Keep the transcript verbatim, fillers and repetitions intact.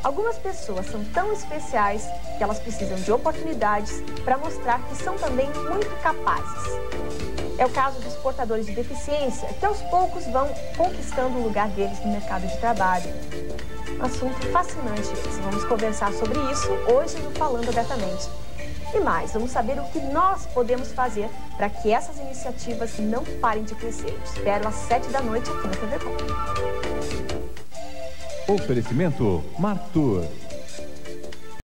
Algumas pessoas são tão especiais que elas precisam de oportunidades para mostrar que são também muito capazes. É o caso dos portadores de deficiência, que aos poucos vão conquistando o lugar deles no mercado de trabalho. Um assunto fascinante esse. Vamos conversar sobre isso hoje no Falando Abertamente. E mais, vamos saber o que nós podemos fazer para que essas iniciativas não parem de crescer. Eu te espero às sete da noite aqui na T V Com. Oferecimento Martur.